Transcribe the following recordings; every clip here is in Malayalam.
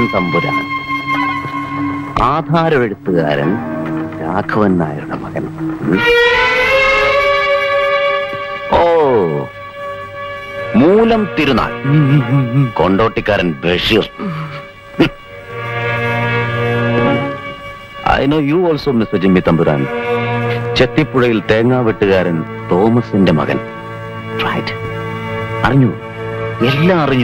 തമ്പുരാൻ, ആധാരമെഴുത്തുകാരൻ രാഘവൻ നായരുടെ മകൻ. ഓ, മൂലം തിരുനാൾ കൊണ്ടോട്ടിക്കാരൻ Basheer. I know you also, Mr. Jimmy തമ്പുരാൻ. ചെത്തിപ്പുഴയിൽ തേങ്ങാ വെട്ടുകാരൻ തോമസിന്റെ മകൻ. റൈറ്റ്, അറിഞ്ഞു, എല്ലാം അറിഞ്ഞു.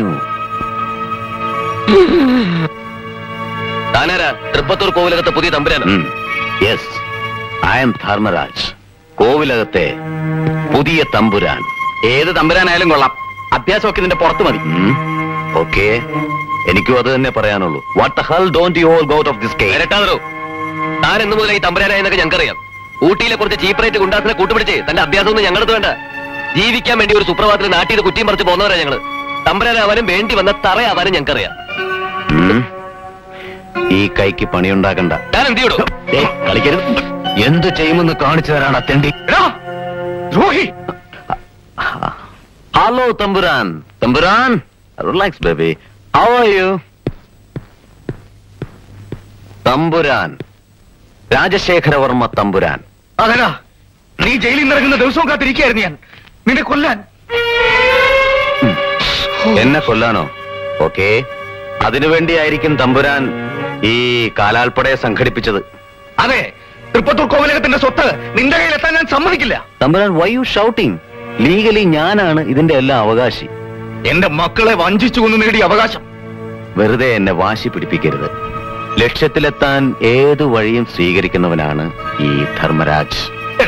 താനാരാ? തൃപ്പത്തൂർ കോവിലകത്തെ പുതിയ തമ്പുരാൻ? യെസ്, ഐ എം ധർമ്മരാജ്, കോവിലകത്തെ പുതിയ തമ്പുരാൻ. ഏത് തമ്പുരാനായാലും കൊള്ളാം, അത്യാവശ്യമൊക്കെ ഇതിന്റെ പുറത്ത് മതി. ഓക്കെ, എനിക്കും അത് തന്നെ പറയാനുള്ളൂ. What the hell don't you all go out of this case? താൻ എന്ന് മുതൽ ഈ തമ്പുരാനായെന്നൊക്കെ ഞങ്ങൾക്കറിയാം. ഊട്ടിയിലെ കുറച്ച് ചീപ്പ് റേറ്റ് ഗുണ്ടാസിനെ കൂട്ടുപിടിച്ച് തന്റെ അഭ്യാസമൊന്നും ഞങ്ങളത് വേണ്ട. ജീവിക്കാൻ വേണ്ടി ഒരു സുപ്രഭാതത്തിൽ നാട്ടിൽ കുറ്റിയും പറിച്ച് പോകുന്നവരാ ഞങ്ങള്. തമ്പുരാനാവാനും വേണ്ടി വന്ന തറയാവാനും ഞങ്ങൾക്കറിയാം. ഈ കൈക്ക് പണിയുണ്ടാക്കണ്ട. ഞാൻ എന്ത് ചെയ്യൂ? കളിക്കരുത്. എന്ത് ചെയ്യുമെന്ന് കാണിച്ചു തരാണ് തെണ്ടി. ഹലോ തമ്പുരാൻ. തമ്പുരാൻ, relax baby. How are you? തമ്പുരാൻ രാജശേഖരവർമ്മ തമ്പുരാൻ. അതല്ല, നീ ജയിലിൽ നിന്ന് ഇറങ്ങുന്ന ദിവസവും കാത്തിരിക്കുകയായിരുന്നു ഞാൻ നിന്നെ കൊല്ലാൻ. എന്നെ കൊല്ലാനോ? ഓക്കെ, അതിനുവേണ്ടിയായിരിക്കും തമ്പുരാൻ ഈ കാലാൽപ്പടയെ സംഘടിപ്പിച്ചത്. അതെ, തൃപ്പത്തൂർ കോവിലകത്തിന്റെ സ്വത്ത് നിന്റെ കയ്യിലെത്താൻ ഞാൻ സമ്മതിക്കില്ല. തമ്പുരാൻ, വൈ യു ഷൗട്ടിംഗ്? ലീഗലി ഞാനാണ് ഇതിന്റെ എല്ലാ അവകാശി. എന്റെ മക്കളെ വഞ്ചിച്ചു കൊന്നു നേടിയ അവകാശം. വെറുതെ എന്നെ വാശി പിടിപ്പിക്കരുത്. ലക്ഷ്യത്തിലെത്താൻ ഏതു വഴിയും സ്വീകരിക്കുന്നവനാണ് ഈ ധർമ്മരാജ്.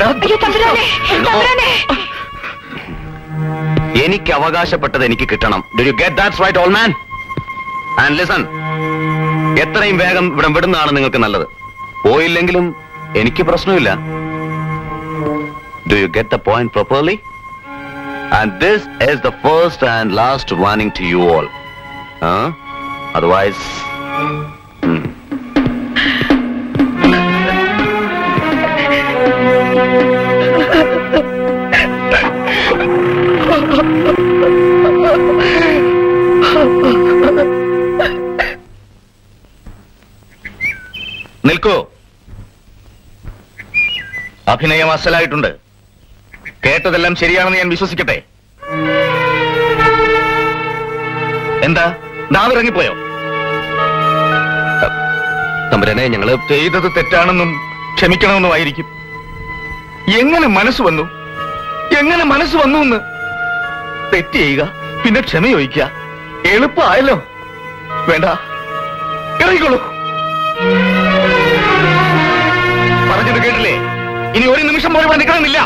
എനിക്ക് അവകാശപ്പെട്ടത് എനിക്ക് കിട്ടണം. Do you get that right, all man? And listen, എത്രയും വേഗം ഇവിടെ വിടുന്നതാണ് നിങ്ങൾക്ക് നല്ലത്. പോയില്ലെങ്കിലും എനിക്ക് പ്രശ്നമില്ല. Do you get the point properly? And this is the first and last warning to you all. Otherwise നിൽക്കൂ. അഭിനയം അസലായിട്ടുണ്ട്. കേട്ടതെല്ലാം ശരിയാണെന്ന് ഞാൻ വിശ്വസിക്കട്ടെ. എന്താ, നാവിറങ്ങിപ്പോയോ? തമ്പുരാനെ, ഞങ്ങള് ചെയ്തത് തെറ്റാണെന്നും ക്ഷമിക്കണമെന്നും ആയിരിക്കും. എങ്ങനെ മനസ്സ് വന്നു എന്ന് തെറ്റ് ചെയ്യുക, പിന്നെ ക്ഷമ ചോദിക്കുക, എളുപ്പമായല്ലോ. വേണ്ട, ഇറങ്ങിക്കോളൂ. പറഞ്ഞത് കേട്ടില്ലേ? ഇനി ഒരു നിമിഷം പോലും നിൽക്കണമെന്നില്ല.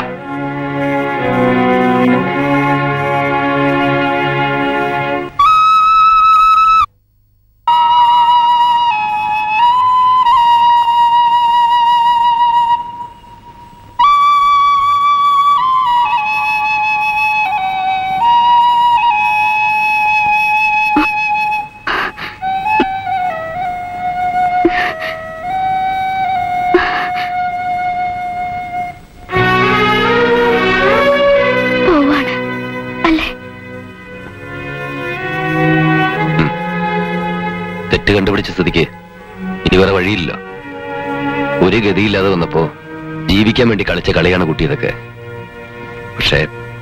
കണ്ടുപിടിച്ച സ്ഥിതിക്ക് ഇനി വേറെ വഴിയില്ല. ഒരു ഗതിയില്ലാതെ വന്നപ്പോ ജീവിക്കാൻ വേണ്ടി കളിച്ച കളിയാണ് കുട്ടിയതൊക്കെ. പക്ഷേ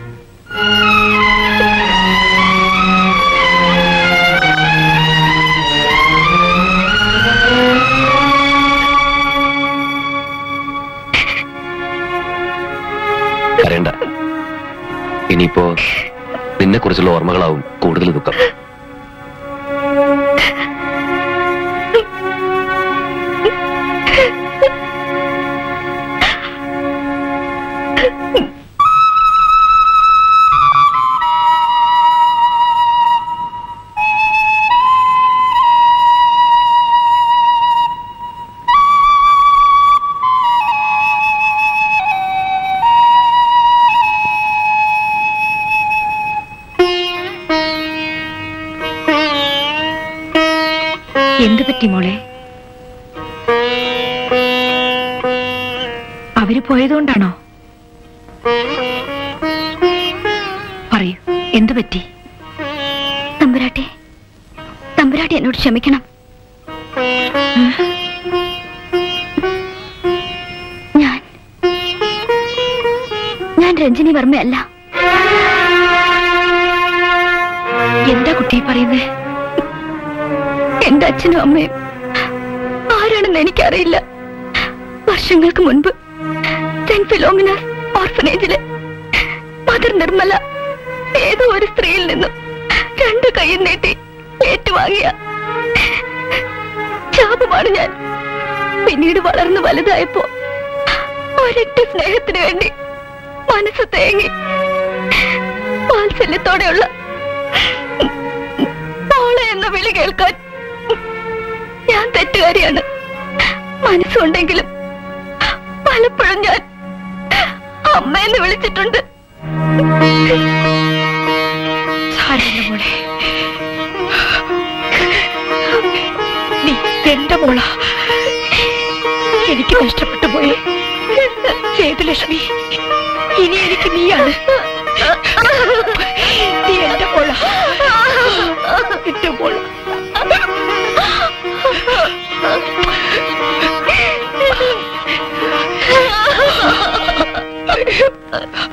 കരയണ്ട. ഇനിയിപ്പോ നിന്നെ കുറിച്ചുള്ള ഓർമ്മകളാവും കൂടുതൽ ദുഃഖം. എന്ത് പറ്റി മോളെ? അവര് പോയതുകൊണ്ടാണോ? പറയൂ, എന്തു പറ്റി? തമ്പുരാട്ടി എന്നോട് ക്ഷമിക്കണം. ഞാൻ രഞ്ജിനി വർമ്മയല്ല. എന്താ കുട്ടി പറയുന്നേ? എന്റെ അച്ഛനും അമ്മയും ആരാണെന്ന് എനിക്കറിയില്ല. വർഷങ്ങൾക്ക് മുൻപ് സെന്റ് ഫിലോമിനാസ് ഓർഫനേജിലെ മദർ നിർമ്മല ഏതോ ഒരു സ്ത്രീയിൽ നിന്നും 2 കൈയും നീട്ടി ഏറ്റുവാങ്ങിയ ശാപമാണ് ഞാൻ. പിന്നീട് വളർന്നു വലുതായപ്പോ ഒരൊറ്റ സ്നേഹത്തിന് വേണ്ടി മനസ്സ് തേങ്ങി വാത്സല്യത്തോടെയുള്ള മോളെ എന്ന വിളി കേൾക്കാൻ ഞാൻ തെറ്റുകാരിയാണ്. മനസ്സുണ്ടെങ്കിലും പലപ്പോഴും ഞാൻ അമ്മയെന്ന് വിളിച്ചിട്ടുണ്ട്. മോളെ, നീ എന്റെ മോള. എനിക്ക് നഷ്ടപ്പെട്ടു പോയി സേതുലക്ഷ്മി. ഇനി എനിക്ക് നീയാണ്. നീ എന്റെ മോള, എന്റെ മോള.